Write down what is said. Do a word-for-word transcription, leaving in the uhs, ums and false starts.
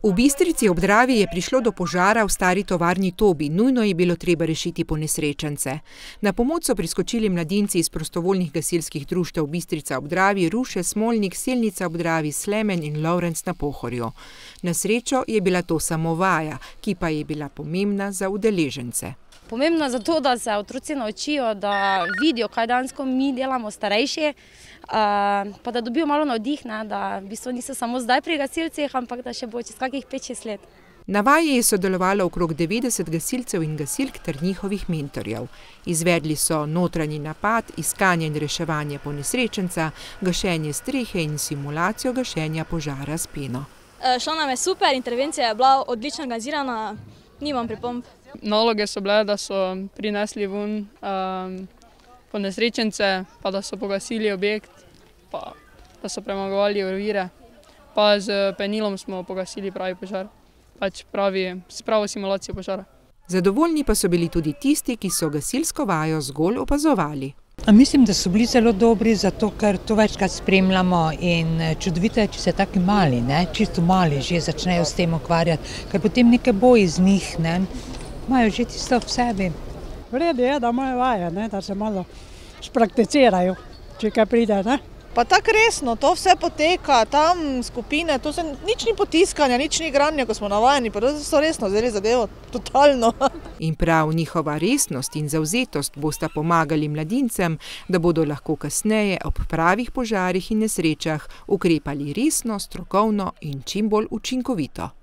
V Bistrici ob Dravi je prišlo do požara v stari tovarni Tobi. Nujno je bilo treba rešiti ponesrečence. Na pomoč so priskočili mladinci iz prostovoljnih gasilskih društev Bistrica ob Dravi, Ruše, Smolnik, Selnica ob Dravi, Slemen in Lovrenc na Pohorju. Na srečo je bila to samo vaja, ki pa je bila pomembna za udeležence. Pomembno je zato, da se otroci naučijo, da vidijo, kaj dejansko mi delamo starejši, pa da dobijo malo navdih, da v bistvu niso samo zdaj pri gasilcih, ampak da še bo čez kakih pet šest let. Na vaji je sodelovalo okrog devetdeset gasilcev in gasilk ter njihovih mentorjev. Izvedli so notranji napad, iskanje in reševanje ponesrečenca, gašenje strehe in simulacijo gašenja požara s peno. Šlo nam je super, intervencija je bila odlično organizirana, nimam pripomb. Naloge so bile, da so prinesli ven um, ponesrečence, pa da so pogasili objekt, pa da so premagovali ovire, pa z penilom smo pogasili pravi požar, pač pravi, s pravo simulacijo požara. Zadovoljni pa so bili tudi tisti, ki so gasilsko vajo zgolj opazovali. Mislim, da so bili zelo dobri, zato ker to večkrat spremljamo in čudovito je, če se taki mali, ne, čisto mali že začnejo s tem ukvarjati, ker potem nekaj bo iz njih, ne. Imajo že tisto v sebi. V redu je, da imajo vaje, ne, da se malo sprakticirajo, če kaj pride. Ne. Pa tako resno, to vse poteka, tam skupine, to se nič ni potiskanja, nič ni igranja, ko smo navajeni, pa to so resno vzeli zadevo, totalno. In prav njihova resnost in zavzetost bosta pomagali mladincem, da bodo lahko kasneje ob pravih požarih in nesrečah ukrepali resno, strokovno in čim bolj učinkovito.